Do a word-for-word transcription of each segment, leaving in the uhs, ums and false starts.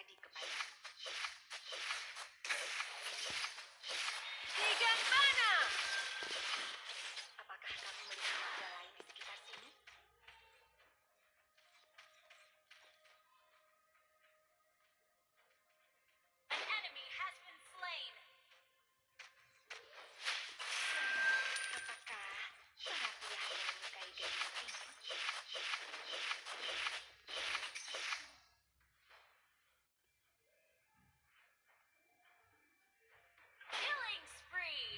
terjadi kepadamu. Tigan mana? Apakah kamu melihat ninja lain di sekitar sini? An enemy has been slain. Apakah para pria hanya menyukai gadis ini? Killing spree.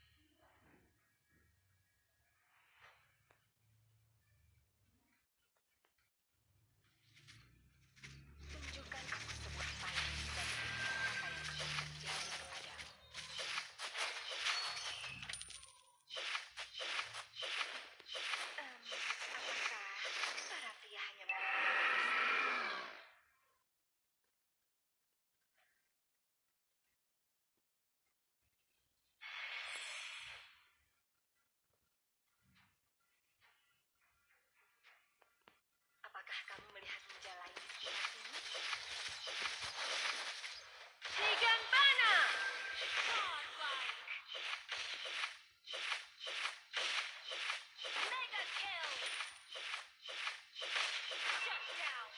Tunjukkan aku sebuah payung dan lihat apa yang akan terjadi kepadamu. Em, apakah para pria hanya menyukai Apakah kamu melihat ninja lain di sekitar sini? Tigan mana? Godlike. Mega kill. Shut down.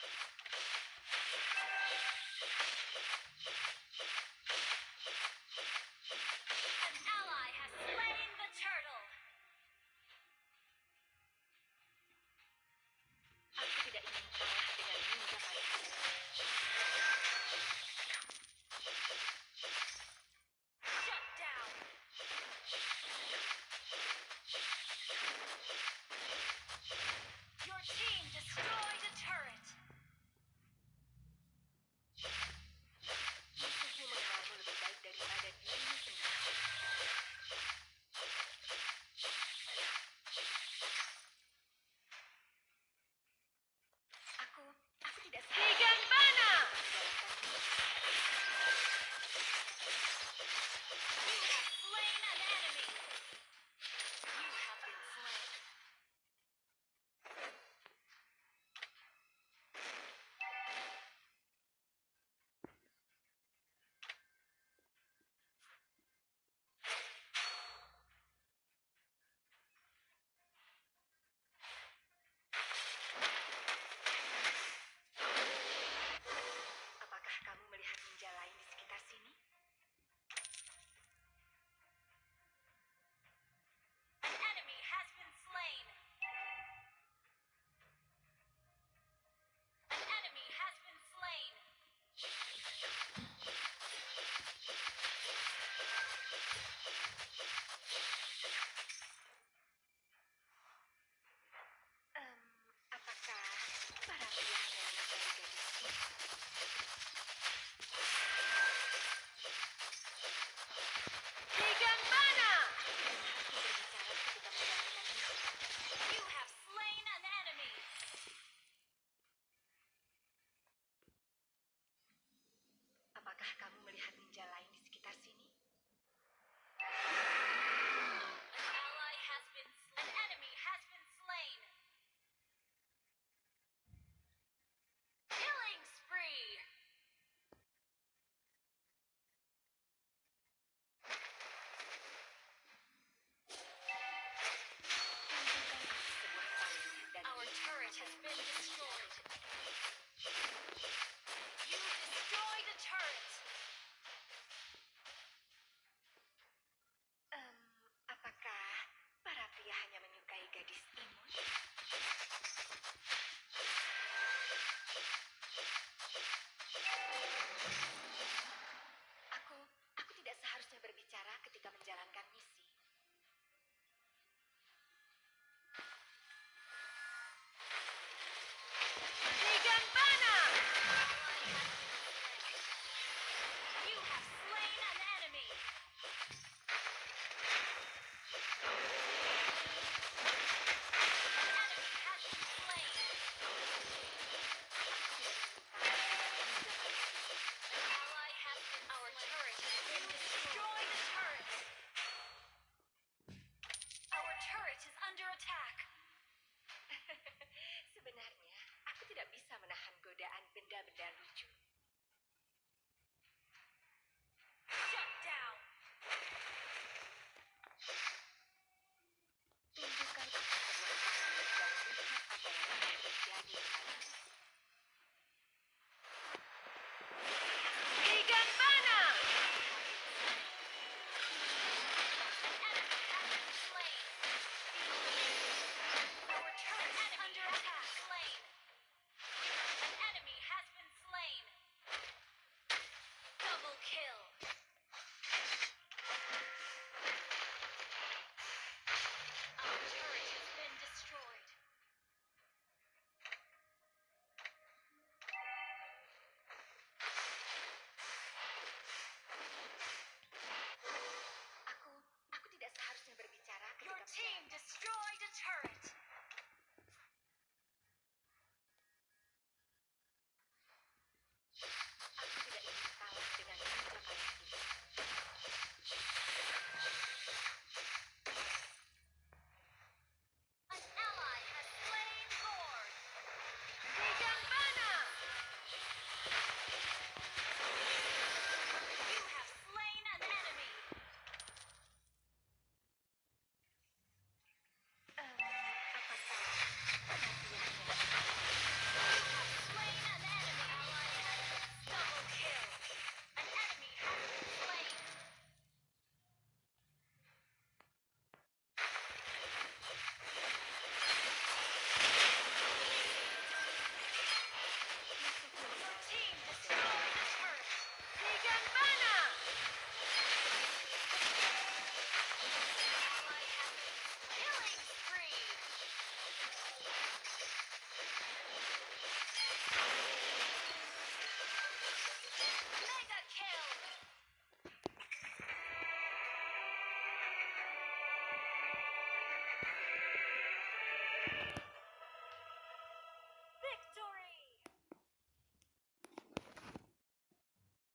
An ally has slain the turtle. Aku tidak ingin kalah dengan ninja payung. Shut down. Your team destroyed a turret. Musuhmu mengenalmu lebih baik daripada dirimu sendiri. Aku, aku tidak sadar. Tigan mana? You have slain an enemy. You have been slain. Apakah kamu melihat ninja lain di sekitar sini? An enemy has been slain. An enemy has been slain. Em, apakah para pria hanya menyukai gadis ini? Tigan mana? Aku berbicara ketika menjalankan misi. You have slain an enemy. Apakah kamu melihat ninja lain di sekitar sini? An ally has been slain. An enemy has been slain. Killing spree. Tunjukkan aku sebuah payung dan Our lihat turret apa has yang been akan destroyed. terjadi. You destroyed a turret.